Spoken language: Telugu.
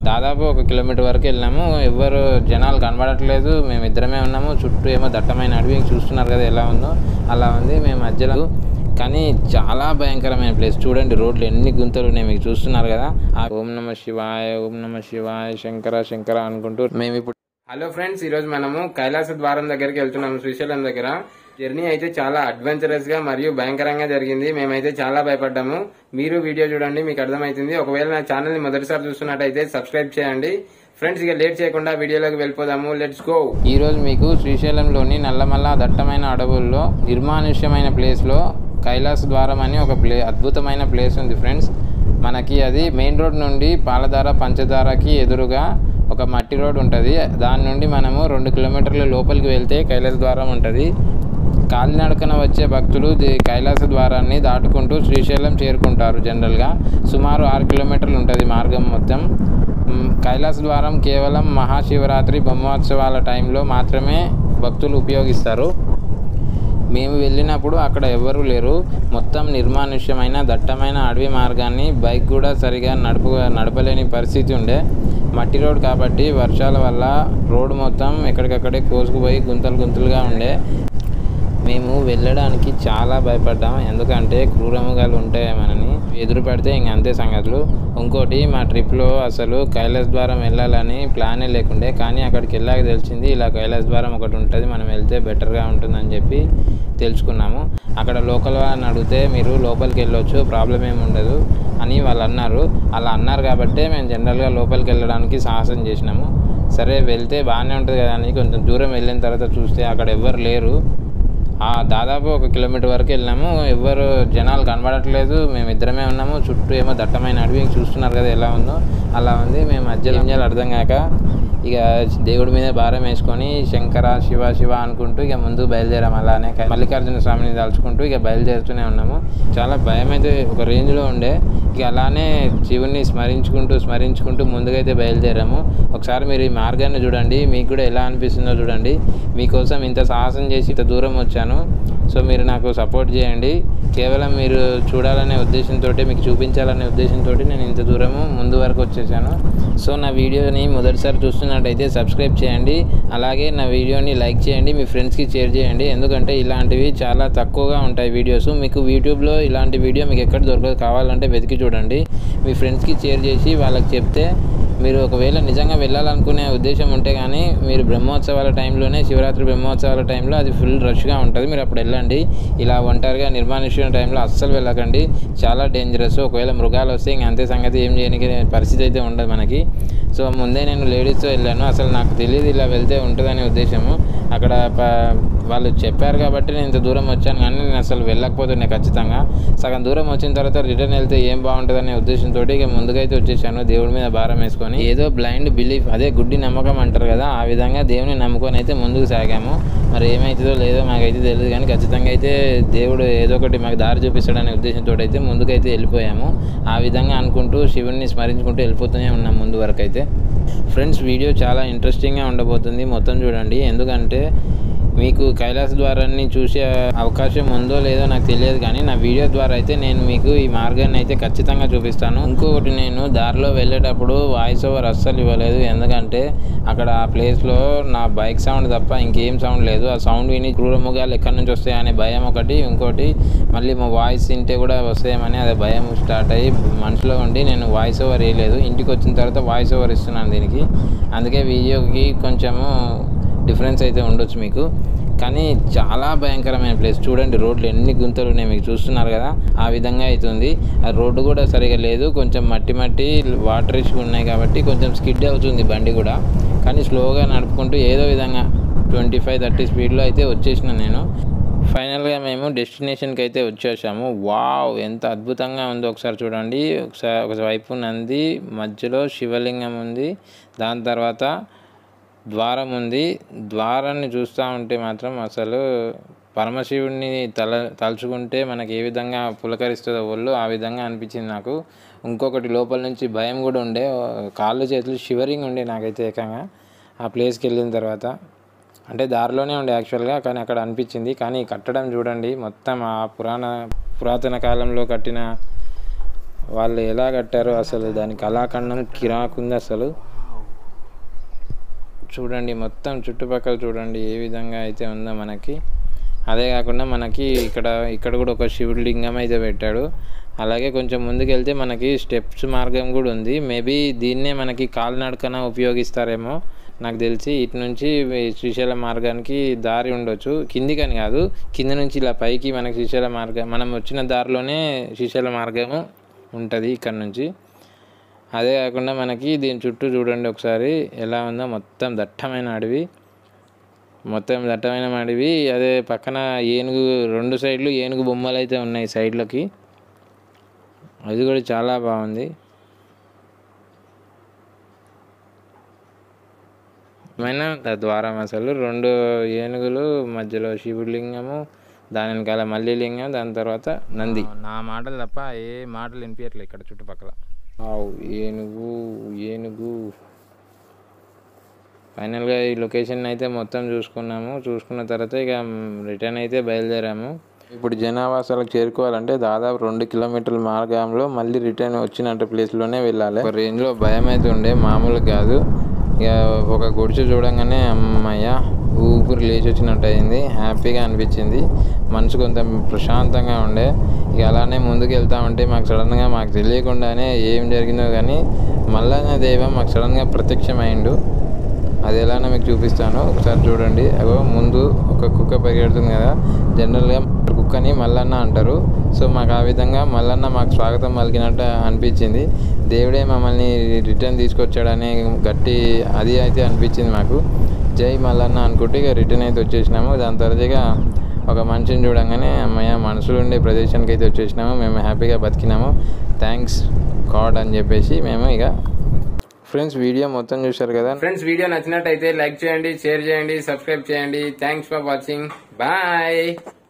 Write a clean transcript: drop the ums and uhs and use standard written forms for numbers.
దాదాపు 1 కిలోమీటర్ వరకు వెళ్ళాము. ఎవ్వరు జనాలు కనబడట్లేదు. మేమిద్దరమే ఉన్నాము. చుట్టూ ఏమో దట్టమైన అడవి చూస్తున్నారు కదా ఎలా ఉందో అలా ఉంది. మేము మధ్యలో కానీ చాలా భయంకరమైన ప్లేస్. చూడండి రోడ్లు ఎన్ని గుంతలు ఉన్నాయి మీకు చూస్తున్నారు కదా. ఓం నమ శివాయ, ఓం నమ శివాయ, శంకర శంకర అనుకుంటూ మేము ఇప్పుడు. హలో ఫ్రెండ్స్, ఈరోజు మనము కైలాస ద్వారం దగ్గరికి వెళ్తున్నాము. శ్రీశైలం దగ్గర జర్నీ అయితే చాలా అడ్వెంచరస్ గా మరియు భయంకరంగా జరిగింది. మేమైతే చాలా భయపడ్డాము. మీరు వీడియో చూడండి, మీకు అర్థమవుతుంది. ఒకవేళ నా ఛానల్ ని మొదటిసారి చూస్తున్నట్టయితే సబ్స్క్రైబ్ చేయండి. ఫ్రెండ్స్, ఇక లేట్ చేయకుండా వీడియోలోకి వెళ్ళిపోదాము. Let's go. ఈ రోజు మీకు శ్రీశైలంలోని నల్లమల్ల దట్టమైన అడవుల్లో నిర్మానుష్యమైన ప్లేస్ లో కైలాస ద్వారం అని ఒక అద్భుతమైన ప్లేస్ ఉంది ఫ్రెండ్స్. మనకి అది మెయిన్ రోడ్ నుండి పాలధార పంచదారకి ఎదురుగా ఒక మట్టి రోడ్ ఉంటుంది. దాని నుండి మనము 2 కిలోమీటర్ల లోపలికి వెళ్తే కైలాస ద్వారం ఉంటుంది. కాలినడకన వచ్చే భక్తులు కైలాస ద్వారాన్ని దాటుకుంటూ శ్రీశైలం చేరుకుంటారు. జనరల్గా సుమారు 6 కిలోమీటర్లు ఉంటుంది మార్గం మొత్తం. కైలాస ద్వారం కేవలం మహాశివరాత్రి బ్రహ్మోత్సవాల టైంలో మాత్రమే భక్తులు ఉపయోగిస్తారు. మేము వెళ్ళినప్పుడు అక్కడ ఎవ్వరూ లేరు. మొత్తం నిర్మానుష్యమైన దట్టమైన అడవి మార్గాన్ని బైక్ కూడా సరిగా నడపలేని పరిస్థితి ఉండే. మట్టి రోడ్ కాబట్టి వర్షాల వల్ల రోడ్డు మొత్తం ఎక్కడికక్కడే కోసుకుపోయి గుంతలుగా ఉండే. మేము వెళ్ళడానికి చాలా భయపడ్డాం. ఎందుకంటే క్రూరమృగాలు ఉంటాయేమోనని. ఎదురు పడితే ఇంక అంతే సంగతులు. ఇంకోటి, మా ట్రిప్లో అసలు కైలాస ద్వారం వెళ్ళాలని ప్లానే లేకుండే. కానీ అక్కడికి వెళ్ళాక తెలిసింది ఇలా కైలాస ద్వారం ఒకటి ఉంటుంది, మనం వెళ్తే బెటర్గా ఉంటుందని చెప్పి తెలుసుకున్నాము. అక్కడ లోకల్ వాళ్ళని అడిగితే మీరు లోపలికి వెళ్ళొచ్చు, ప్రాబ్లం ఏమి ఉండదు అని వాళ్ళు అన్నారు. అలా అన్నారు కాబట్టే మేము జనరల్గా లోపలికి వెళ్ళడానికి సాహసం చేసినాము. సరే వెళ్తే బాగానే ఉంటుంది కదా అని కొంచెం దూరం వెళ్ళిన తర్వాత చూస్తే అక్కడ ఎవ్వరు లేరు. దాదాపు 1 కిలోమీటర్ వరకు వెళ్ళాము. ఎవ్వరు జనాలు కనబడట్లేదు. మేమిద్దరమే ఉన్నాము. చుట్టూ ఏమో దట్టమైన అడవి చూస్తున్నారు కదా ఎలా ఉందో అలా ఉంది. మేము మధ్యలో ఏం చేయాలి అర్థం కాక ఇక దేవుడి మీద భారం వేసుకొని శంకర శివ శివ అనుకుంటూ ఇక ముందుకు బయలుదేరాము. అలానే మల్లికార్జున స్వామిని తలుచుకుంటూ ఇక బయలుదేరుతూనే ఉన్నాము. చాలా భయం అయితే ఒక రేంజ్లో ఉండే. ఇక అలానే శివుని స్మరించుకుంటూ ముందుకైతే బయలుదేరాము. ఒకసారి మీరు ఈ మార్గాన్ని చూడండి, మీకు కూడా ఎలా అనిపిస్తుందో చూడండి. మీకోసం ఇంత సాహసం చేసి ఇంత దూరం వచ్చాను. సో మీరు నాకు సపోర్ట్ చేయండి. కేవలం మీరు చూడాలనే ఉద్దేశంతో, మీకు చూపించాలనే ఉద్దేశంతో నేను ఇంత దూరము ముందు వరకు వచ్చేసాను. సో నా వీడియోని మొదటిసారి చూస్తున్నట్టయితే సబ్స్క్రైబ్ చేయండి. అలాగే నా వీడియోని లైక్ చేయండి, మీ ఫ్రెండ్స్కి షేర్ చేయండి. ఎందుకంటే ఇలాంటివి చాలా తక్కువగా ఉంటాయి వీడియోస్. మీకు యూట్యూబ్లో ఇలాంటి వీడియో మీకు ఎక్కడ దొరకదు. కావాలంటే వెతికి చూడండి. మీ ఫ్రెండ్స్కి షేర్ చేసి వాళ్ళకి చెప్తే మీరు ఒకవేళ నిజంగా వెళ్ళాలనుకునే ఉద్దేశం ఉంటే కానీ మీరు బ్రహ్మోత్సవాల టైంలోనే, శివరాత్రి బ్రహ్మోత్సవాల టైంలో అది ఫుల్ రష్గా ఉంటుంది. మీరు అప్పుడు వెళ్ళండి. ఇలా ఒంటరిగా నిర్మానుష్యమైన టైంలో అస్సలు వెళ్ళకండి. చాలా డేంజరస్. ఒకవేళ మృగాలు వస్తే ఇంక అంతే సంగతి. ఏం చేయడానికి పరిస్థితి అయితే ఉండదు మనకి. సో ముందే నేను లేడీస్తో వెళ్ళాను. అసలు నాకు తెలియదు ఇలా వెళ్తే ఉంటుందనే ఉద్దేశము. అక్కడ వాళ్ళు చెప్పారు కాబట్టి నేను ఇంత దూరం వచ్చాను. కానీ నేను అసలు వెళ్ళకపోతుండే ఖచ్చితంగా. సగం దూరం వచ్చిన తర్వాత రిటర్న్ వెళ్తే ఏం బాగుంటుందనే ఉద్దేశంతో ఇక ముందుకైతే వచ్చేసాను. దేవుడి మీద భారం వేసుకొని, ఏదో బ్లైండ్ బిలీఫ్, అదే గుడ్డి నమ్మకం అంటారు కదా, ఆ విధంగా దేవుని నమ్ముకొని అయితే ముందుకు సాగాము. మరి ఏమవుతుందో లేదో మాకైతే తెలియదు, కానీ ఖచ్చితంగా అయితే దేవుడు ఏదో ఒకటి మాకు దారి చూపిస్తాడనే ఉద్దేశంతో అయితే ముందుకైతే వెళ్ళిపోయాము. ఆ విధంగా అనుకుంటూ శివుడిని స్మరించుకుంటూ వెళ్ళిపోతూనే ఉన్నాం ముందు వరకు అయితే. ఫ్రెండ్స్, వీడియో చాలా ఇంట్రెస్టింగ్గా ఉండబోతుంది. మొత్తం చూడండి. ఎందుకంటే మీకు కైలాస ద్వారాన్ని చూసే అవకాశం ఉందో లేదో నాకు తెలియదు, కానీ నా వీడియో ద్వారా అయితే నేను మీకు ఈ మార్గాన్ని అయితే ఖచ్చితంగా చూపిస్తాను. ఇంకొకటి, నేను దారిలో వెళ్ళేటప్పుడు వాయిస్ ఓవర్ అస్సలు ఇవ్వలేదు. ఎందుకంటే అక్కడ ఆ ప్లేస్లో నా బైక్ సౌండ్ తప్ప ఇంకేం సౌండ్ లేదు. ఆ సౌండ్ విని క్రూరమృగాలు ఎక్కడి నుంచి వస్తాయనే భయం ఒకటి, ఇంకోటి మళ్ళీ మా వాయిస్ వింటే కూడా వస్తాయేమని అదే భయం స్టార్ట్ అయ్యి మనసులో ఉండి నేను వాయిస్ ఓవర్ వేయలేదు. ఇంటికి వచ్చిన తర్వాత వాయిస్ ఓవర్ ఇస్తున్నాను దీనికి. అందుకే వీడియోకి కొంచెము డిఫరెన్స్ అయితే ఉండొచ్చు మీకు. కానీ చాలా భయంకరమైన ప్లేస్. చూడండి రోడ్లు ఎన్ని గుంతలు ఉన్నాయి మీకు చూస్తున్నారు కదా, ఆ విధంగా అవుతుంది. ఆ రోడ్డు కూడా సరిగా లేదు. కొంచెం మట్టి వాటర్ ఇష్యూ ఉన్నాయి కాబట్టి కొంచెం స్కిడ్ అవుతుంది బండి కూడా. కానీ స్లోగా నడుపుకుంటూ ఏదో విధంగా 25-30 స్పీడ్లో అయితే వచ్చేసిన నేను. ఫైనల్గా మేము డెస్టినేషన్కి అయితే వచ్చేసాము. వావ్, ఎంత అద్భుతంగా ఉందో ఒకసారి చూడండి. ఒక వైపు నంది, మధ్యలో శివలింగం ఉంది, దాని తర్వాత ద్వారం ఉంది. ద్వారాన్ని చూస్తూ ఉంటే మాత్రం అసలు పరమశివుడిని తలుచుకుంటే మనకి ఏ విధంగా పులకరిస్తుందో ఒళ్ళు, ఆ విధంగా అనిపించింది నాకు. ఇంకొకటి, లోపల నుంచి భయం కూడా ఉండే, కాళ్ళు చేతులు షివరింగ్ ఉండే నాకైతే ఏకంగా ఆ ప్లేస్కి వెళ్ళిన తర్వాత. అంటే దారిలోనే ఉండే యాక్చువల్గా, కానీ అక్కడ అనిపించింది. కానీ కట్టడం చూడండి, మొత్తం ఆ పురాతన కాలంలో కట్టిన వాళ్ళు ఎలా కట్టారో అసలు దాని కళాఖండం కిరాకుంది అసలు. చూడండి మొత్తం చుట్టుపక్కల చూడండి ఏ విధంగా అయితే ఉందో మనకి. అదే కాకుండా మనకి ఇక్కడ కూడా ఒక శివుడి లింగం అయితే పెట్టాడు. అలాగే కొంచెం ముందుకు వెళ్తే మనకి స్టెప్స్ మార్గం కూడా ఉంది. మేబీ దీన్నే మనకి కాలినడకన ఉపయోగిస్తారేమో నాకు తెలిసి. ఇటు నుంచి శ్రీశైలం మార్గానికి దారి ఉండొచ్చు, కిందికని కాదు, కింద నుంచి ఇలా పైకి మనకి శ్రీశైలం మార్గం, మనం వచ్చిన దారిలోనే శ్రీశైలం మార్గము ఉంటుంది ఇక్కడ నుంచి. అదే కాకుండా మనకి దీని చుట్టూ చూడండి ఒకసారి ఎలా ఉందో, మొత్తం దట్టమైన అడవి, అదే పక్కన ఏనుగు, 2 సైడ్లు ఏనుగు బొమ్మలు అయితే ఉన్నాయి సైడ్లకి, అది కూడా చాలా బాగుంది. ద్వారం అసలు 2 ఏనుగులు, మధ్యలో శివుడి లింగము, దాని వెనకాల మల్లి లింగం, దాని తర్వాత నంది. నా మాటలు తప్ప ఏ మాటలు వినిపించట్లేదు ఇక్కడ చుట్టుపక్కల. ఏనుగు ఫైనల్గా ఈ లొకేషన్ అయితే మొత్తం చూసుకున్న తర్వాత ఇక రిటర్న్ అయితే బయలుదేరాము. ఇప్పుడు జనావాసాలకు చేరుకోవాలంటే దాదాపు 2 కిలోమీటర్ల మార్గంలో మళ్ళీ రిటర్న్ వచ్చినట్టు ప్లేస్లోనే వెళ్ళాలి. ఒక రేంజ్లో భయం అయితే ఉండే, మామూలు కాదు. ఇక ఒక గుడిసె చూడంగానే అమ్మయ్య ఊపిరి లేచి వచ్చినట్టు అయింది, హ్యాపీగా అనిపించింది, మనసు కొంత ప్రశాంతంగా ఉండే. ఇక అలానే ముందుకు వెళ్తామంటే మాకు సడన్గా, మాకు తెలియకుండానే ఏం జరిగిందో కానీ మల్లన్న దైవం మాకు సడన్గా ప్రత్యక్షమైండు. అది ఎలానో మీకు చూపిస్తాను, ఒకసారి చూడండి. అగో ముందు ఒక కుక్క పరిగెడుతుంది కదా, జనరల్గా కుక్కని మల్లన్న అంటారు. సో మాకు ఆ విధంగా మల్లన్న మాకు స్వాగతం పలికినట్టు అనిపించింది. దేవుడే మమ్మల్ని రిటర్న్ తీసుకొచ్చాడని గట్టి అది అయితే అనిపించింది మాకు. జై మల్లన్న అనుకుంటే ఇక రిటర్న్ అయితే వచ్చేసినాము. దాని తర్వాత ఒక మనిషిని చూడంగానే అమ్మయ్య మనసులో ఉండే ప్రదేశానికి అయితే వచ్చేసినాము. మేము హ్యాపీగా బతికినాము, థ్యాంక్స్ గాడ్ అని చెప్పేసి మేము ఇక. ఫ్రెండ్స్ వీడియో మొత్తం చూశారు కదా. ఫ్రెండ్స్ వీడియో నచ్చినట్టయితే లైక్ చేయండి, షేర్ చేయండి, సబ్స్క్రైబ్ చేయండి. Thanks for watching, bye.